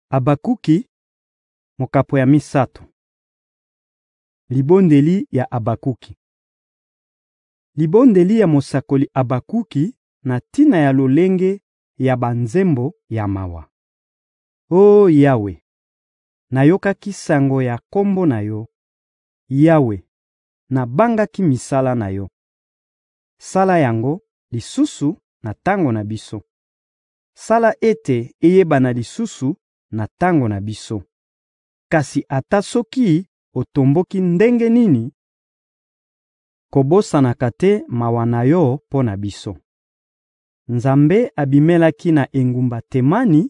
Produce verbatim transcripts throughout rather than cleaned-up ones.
Abakuki, mokapo ya misato. Libondeli ya Abakuki. Libondeli ya mosakoli Abakuki na tina ya lolenge ya banzembo ya mawa. O Yawe, nayokaki sango ya kombo na Yo. Yawe, nabangaki misala na Yo. Sala yango lisusu na tango na biso. Sala ete eyebana lisusu na tango na biso. Kasi ata soki otomboki ndenge nini, kobosanaka te mawa na Yo mpo na biso. Nzambe abimelaki na engumba Temani,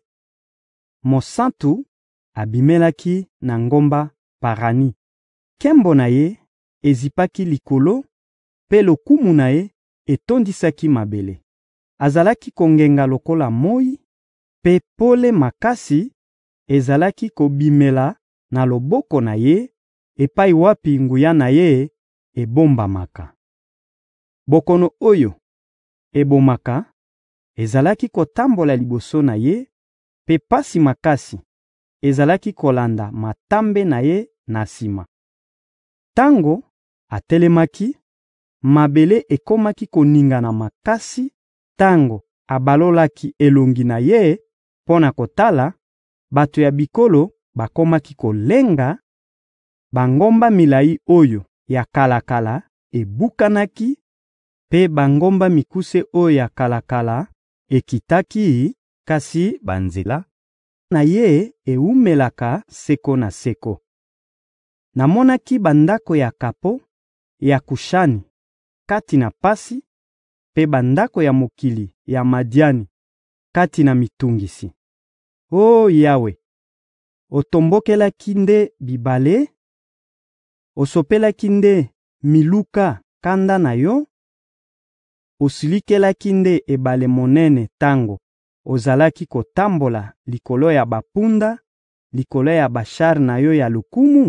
mosantu abimelaki na ngomba Parani. Nkembo na ye ezipaki likolo, mpe lokumu na ye etondisaki mabele. Azalaki kongenga lokola moyi, mpe pole makasi ezalaki kobimela na loboko na ye epai wapi nguya na ye ebombamaka. Bokono oyo ebomaka ezalaki kotambola liboso na ye, mpe pasi makasi ezalaki kolanda matambe na ye na sima. Tango atelemaki, mabele ekomaki koningana makasi. Tango abalolaki elongi na ye mpo na kotala, bato ya bikolo bakomaki kolenga, bangomba milayi oyo ya kala-kala ebukanaki, mpe bangomba mikuse oyo ya kala-kala ekitaki, kasi banzela na ye ewumelaka seko na seko. Namonaki bandako ya kapo ya Kushani kati na pasi, mpe bandako ya mokili ya Madiani kati na mitungisi. O Yawe, otombokelaki nde bibale? Osopelaki nde miluka kanda na Yo? Osilikelaki nde ebale monene tango ozalaki kotambola likolo ya bampunda, likolo ya bashar na Yo ya lokumu?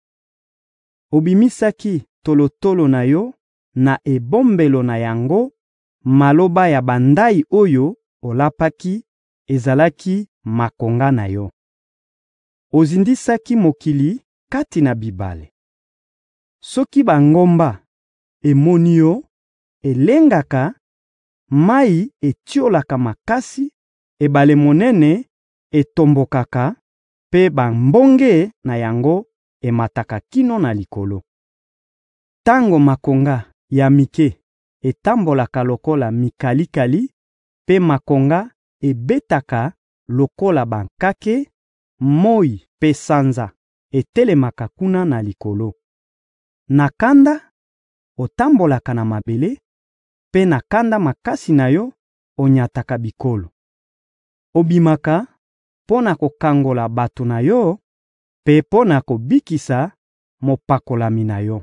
Obimisaki tolotolo na Yo na ebombelo na yango, maloba ya bandayi oyo olapaki ezalaki makonga na Yo. Ozindisaki mokili kati na bibale. Soki bangomba emoni Yo, elengaka, mayi etiolaka makasi, ebale monene etombokaka, mpe bambonge na yango emataka kino na likolo. Tango makonga ya mike etambolaka lokola mikalikali, mpe makonga ebetaka lokola bankake, moyi mpe sanza etelemaka kuna na likolo. Na kanda, otambolaka na mabele, mpe na kanda makasi na Yo, onyataka bikolo. Obimaka mpo na kokangola bato na Yo, mpe mpo na kobikisa mopakolami na Yo.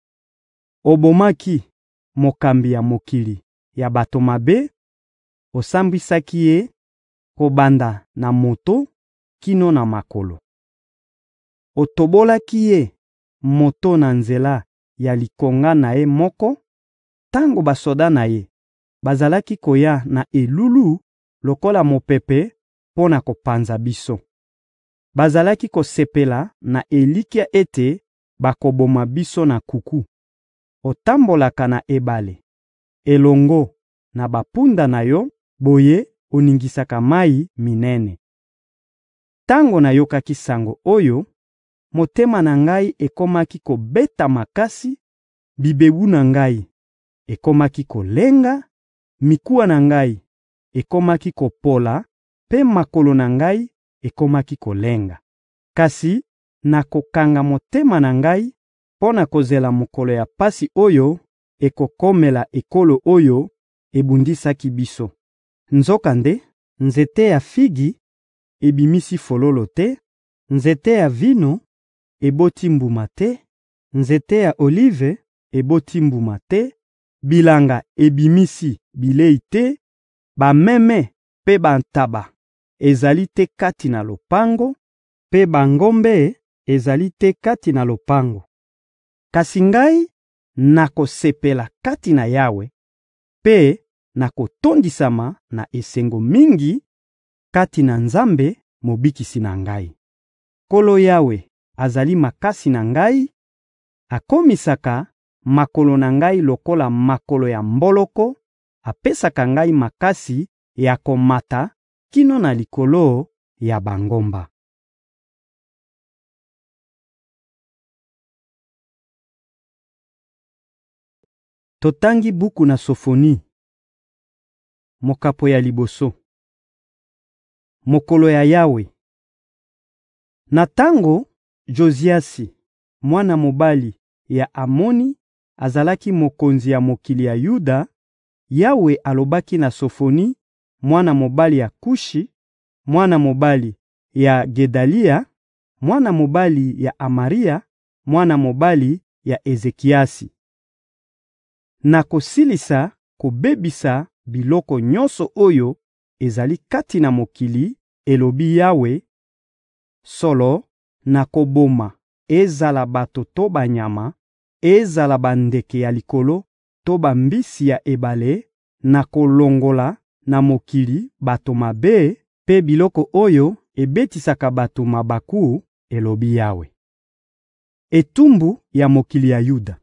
Obomaki mokambi ya mokili ya bato mabe, osambwisaki ye kobanda na moto kino na makolo. Otobolaki ye moto na nzela ya likonga na ye moko, tango basoda na ye bazalaki koya na elulu lokola mopepe mpo na kopanza biso. Bazalaki kosepela na elikya ete bakoboma biso na kuku. Otambolaka na ebale elongo na bampunda na Yo, boye oningisaka mayi minene. Tango nayokaki sango oyo, motema na ngai ekomaki kobeta makasi, bibebu na ngai ekomaki kolenga, mikuwa na ngai ekomaki kopola, mpe makolo na ngai ekomaki kolenga. Kasi nakokanga motema na ngai mpo na kozela mokolo ya pasi oyo ekokomela ekolo oyo ebundisaki biso. Nzokande, nzete ya figi ebimisi fololo te, nzete ya vino eboti mbuma te, nzete ya olive eboti mbuma te, bilanga ebimisi bilei te, bameme mpe bantaba ezali te kati na lopango, mpe bangombe ezali te kati na lopango. Kasi ngai nakosepela kati na Yawe, mpe nakotondisama na esengo mingi kati na Nzambe Mobikisi na ngai. Nkolo Yawe azali makasi na ngai, akomisaka makolo na ngai lokola makolo ya mboloko, apesaka ngai makasi ya komata kino na likolo ya bangomba. Totangi buku na Sofoni. Mokapo ya liboso. Mokolo ya Yawe. Na tango Joziasi, mwana mobali ya Amoni, azalaki mokonzi ya mokili ya Yuda, Yawe alobaki na Sofoni, mwana mobali ya Kushi, mwana mobali ya Gedalia, mwana mobali ya Amaria, mwana mobali ya Ezekiasi. Na kosilisa kobebisa biloko nyonso oyo ezali kati na mokili, elobi Yawe, solo na koboma ezala bato to banyama, ezala bandeke ya likolo to bambisi ya ebale, na kolongola na mokili bato mabe mpe biloko oyo ebetisaka bato mabaku, elobi Yawe. Etumbu ya mokili ya Yuda.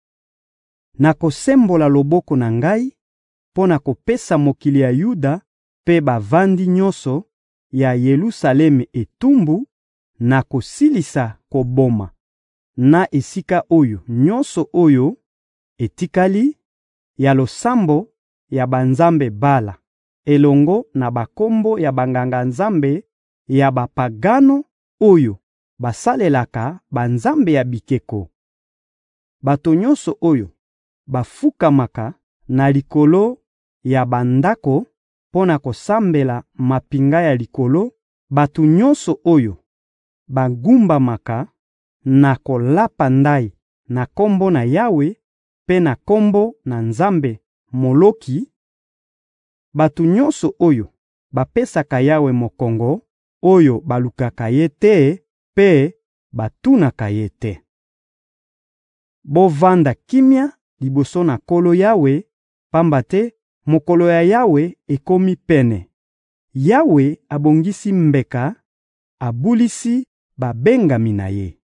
Nakosembola loboko na ngai mpo na kopesa mokili ya Yuda mpe bavandi nyonso ya Yelusalemi etumbu, na kosilisa koboma na esika oyo nyonso oyo etikali ya losambo ya banzambe Bala, elongo na bakombo ya banganga-nzambe ya bapagano oyo basalelaka banzambe ya bikeko. Bato nyonso oyo bafukamaka na likolo ya bandako mpo na kosambela mapinga ya likolo, bato nyonso oyo bagumbamaka na kolapa ndayi na kombo na Yawe mpe na kombo na nzambe Moloki, bato nyonso oyo bapesaka Yawe mokongo, oyo balukaka Ye te mpe batunaka Ye te. Bovanda kimia liboso na Nkolo Yawe, pamba te mokolo ya Yawe ekomi pene. Yawe abongisi mbeka, abulisi babengami na Ye.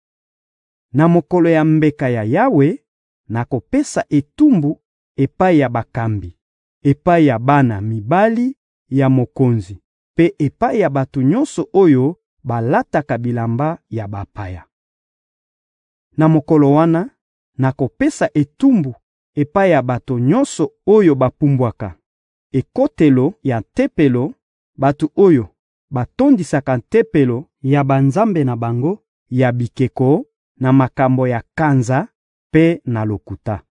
Na mokolo ya mbeka ya Yawe, nakopesa etumbu epai ya bakambi, epai ya bana mibali ya mokonzi, mpe epai ya bato nyonso oyo balataka bilamba ya bapaya. Na mokolo wana, nakopesa etumbu epai ya bato nyonso oyo bapumbwaka ekotelo ya tempelo, bato oyo batondisaka tempelo ya banzambe na bango ya bikeko na makambo ya kanza mpe na lokuta.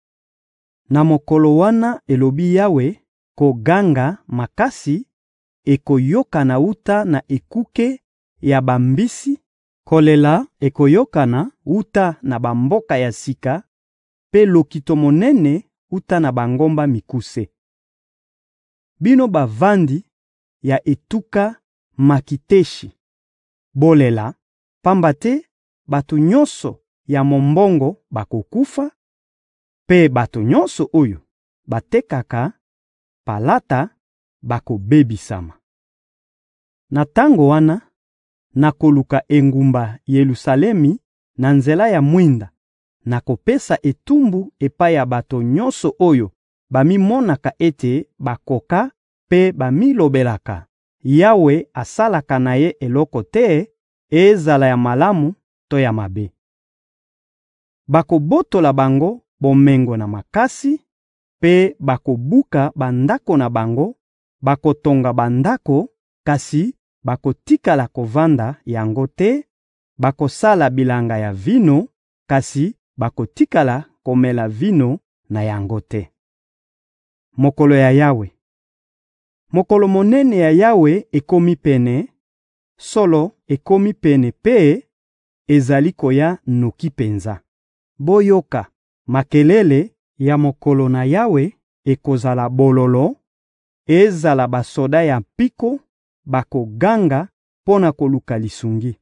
Na mokolo wana, elobi Yawe, koganga makasi ekoyokana wuta na ekuke ya bambisi, kolela ekoyokana wuta na bamboka ya sika, mpe lokito monene wuta na bangomba mikuse. Bino bavandi ya etuka Makiteshi, bolela, pamba te bato nyonso ya mombongo bakokufa, mpe bato nyonso oyo batekaka palata bakobebisama. Na tango wana, nakoluka engumba Yelusalemi na nzela ya mwinda, nakopesa etumbu epai ya bato nyonso oyo bamimonaka ete bakoka mpe bamilobelaka, Yawe asalaka na ye eloko te, ezala ya malamu to ya mabe. Bakobotola bango bomengo na makasi, mpe bakobuka bandako na bango, bakotonga bandako, kasi bakotikala kovanda yango te, bakosala bilanga ya vino, kasi bakotikala komela vino na yango te. Mokolo ya Yawe. Mokolo monene ya Yawe ekomi pene, solo ekomi pene mpe ezali koya noki penza. Boyoka, makelele ya mokolo na Yawe ekozala bololo, ezala basoda ya mpiko bakoganga mpo na koluka lisungi.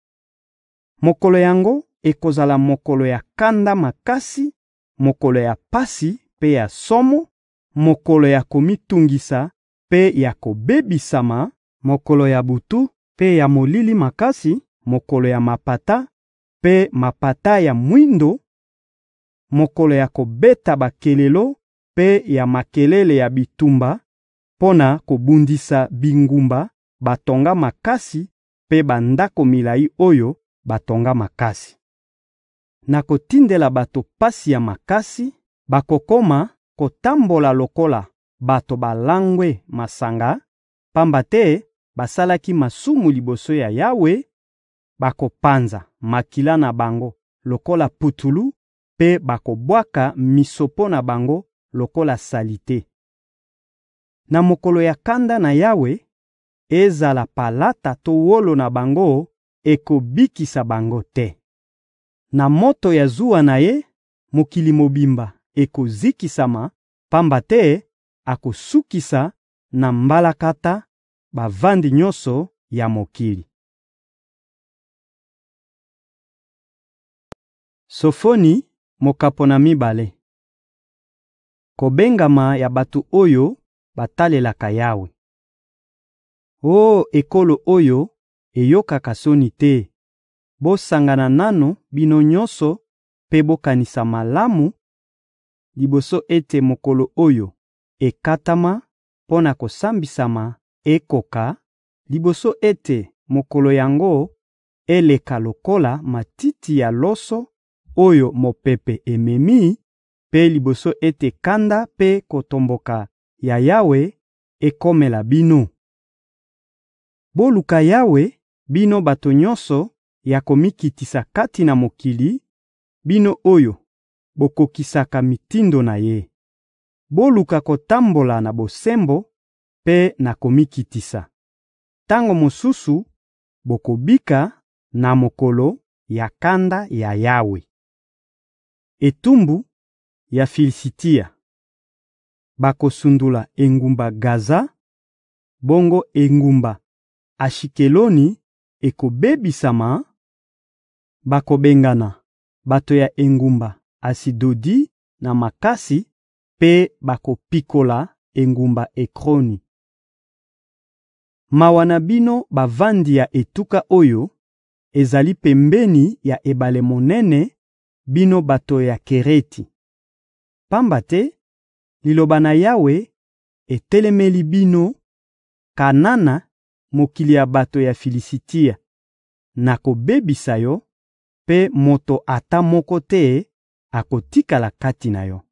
Mokolo yango ekozala mokolo ya kanda makasi, mokolo ya pasi mpe ya somo, mokolo ya komitungisa mpe ya kobebisama, mokolo ya butu mpe ya molili makasi, mokolo ya mapata mpe mapata ya mwindo, mokolo ya kobeta bakelelo mpe ya makelele ya bitumba, mpo na kobundisa bingumba batonga makasi mpe bandako milayi oyo batonga makasi. Nakotindela bato pasi ya makasi, bakokoma kotambola lokola bato balangwe masanga, pamba te basalaki masumu liboso ya Yawe. Bakopanza makila na bango lokola putulu, mpe bakobwaka misopo na bango lokola salite. Na mokolo ya kanda na Yawe, ezala palata to wolo na bango ekobikisa bango te. Na moto ya zuwa na ye, mokili mobimba ekozikisama, pamba te akosukisa na mbalakata bavandi nyonso ya mokili. Sofoni, mokapo na mibale. Kobengama ya bato oyo batalelaka Yawe. O ekolo oyo eyokaka soni te, bosangana nano bino nyonso mpe bokanisa malamu, liboso ete mokolo oyo ekatama mpo na kosambisama ekoka, liboso ete mokolo yango eleka lokola matiti ya loso oyo mopepe ememi, mpe liboso ete kanda mpe kotomboka ya Yawe ekomela bino. Boluka Yawe, bino bato nyonso ya komikitisa kati na mokili, bino oyo bokokisaka mitindo na Ye. Boluka kotambola na bosembo mpe na komikitisa. Tango mosusu bokobika na mokolo ya kanda ya Yawe. Etumbu ya Filisitia. Bakosundula engumba Gaza, bongo engumba Ashikeloni ekobebisama. Bakobengana bato ya engumba Asidodi na makasi, mpe bakopikola engumba Ekroni. Mawa na bino bavandi ya etuka oyo ezali pembeni ya ebale monene, bino bato ya Kereti. Pamba te liloba na Yawe etelemeli bino: Kanana, mokili ya bato ya Filisitia, nakobebisa yo, mpe moto ata moko te akotikala kati na yo.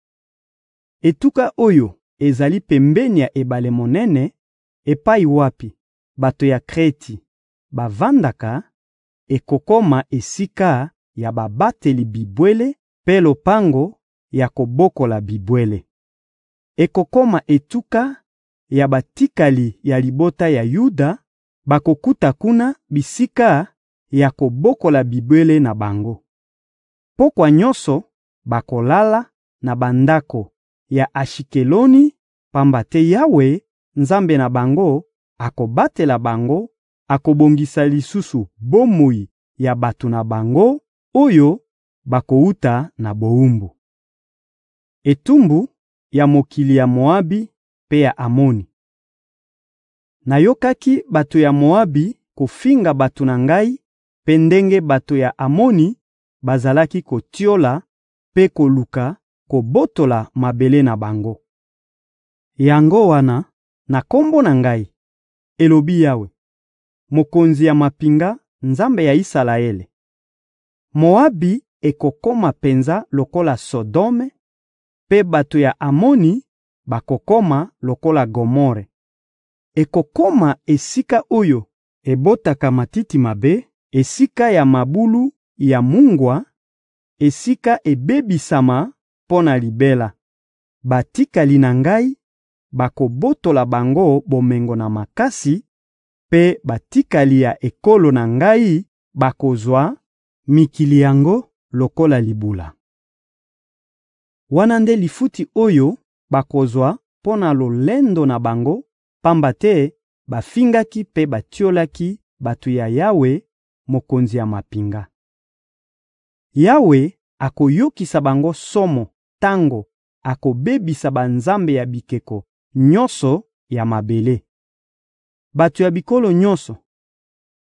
Etuka oyo ezali pembeni ya ebale monene, epai wapi bato ya Kreti bavandaka, ekokoma esika ya babateli bibwele mpe lopango ya kobokola bibwele. Ekokoma etuka ya batikali ya libota ya Yuda, bakokuta kuna bisika ya kobokola bibwele na bango. Pokwa nyonso bakolala na bandako ya Ashikeloni, pamba te Yawe, Nzambe na bango, akobatela bango, akobongisa lisusu bomoi ya bato na bango, oyo bakouta na bowumbu. Etumbu ya mokili ya Moabi mpe ya Amoni. Nayokaki bato ya Moabi kofinga bato na ngai, mpe ndenge bato ya Amoni bazalaki kotiola mpe koluka kobotola mabele na bango. Yango wana, na kombo na ngai, elobi Yawe, Mokonzi ya mampinga, Nzambe ya Isalaele, Moabi ekokoma penza lokola Sodome, mpe bato ya Amoni bakokoma lokola Gomore. Ekokoma esika oyo ebotaka matiti mabe, esika ya mabulu ya mungwa, esika ebebisama mpo na libela. Batikali na ngai bakobotola bango bomengo na makasi, mpe batikali ya ekolo na ngai bakozwa mikili yango lokola libula. Wana nde lifuti oyo bakozwa mpo na lolendo na bango, pamba te bafingaki mpe batiolaki bato ya Yawe, Mokonzi ya mampinga. Yawe akoyokisa bango somo tango akobebisa banzambe ya bikeko nyonso ya mabele. Bato ya bikolo nyonso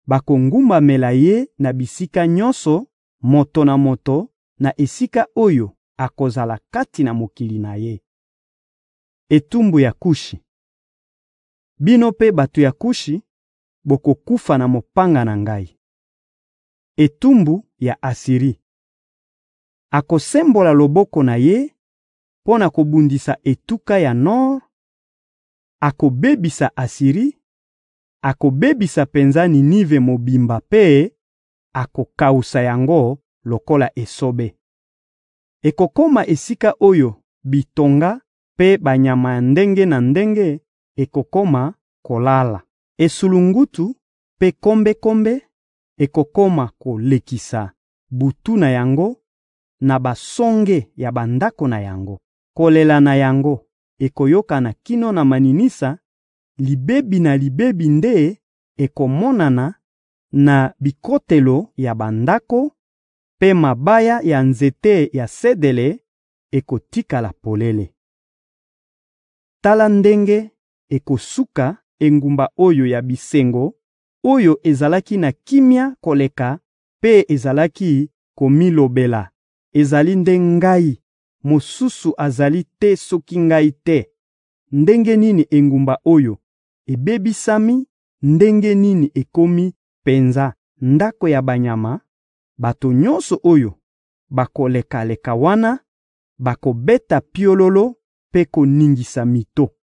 bakongumbamela ye na bisika nyonso, moto na moto, na esika oyo akozala kati na mokili na ye. Etumbu ya Kushi. Bino mpe bato ya Kushi, bokokufa na mopanga na ngai. Etumbu ya Asiri. Akosembola loboko na ye mpo na kobundisa etuka ya nor, akobebisa Asiri, akobebisa penza Ninive mobimba mpe akokausa yango lokola esobe. Ekokoma esika oyo bitonga mpe banyama ya ndenge na ndenge ekokoma kolala. Esulungutu mpe kombe-kombe ekokoma kolekisa butu na yango na basonge ya bandako na yango. Kolela na yango ekoyokana kino na maninisa, libebi na libebi nde ekomonana na bikotelo ya bandako, mpe mabaya ya nzete ya sedele ekotikala polele. Tala ndenge ekosuka engumba oyo ya bisengo, oyo ezalaki na kimia koleka mpe ezalaki komilobela: ezali nde ngai, mosusu azali te soki ngai te. Ndenge nini engumba oyo ebebisami, ndenge nini ekomi penza ndako ya banyama! Bato nyonso oyo bakoleka-leka wana bakobeta piololo mpe koningisa mito.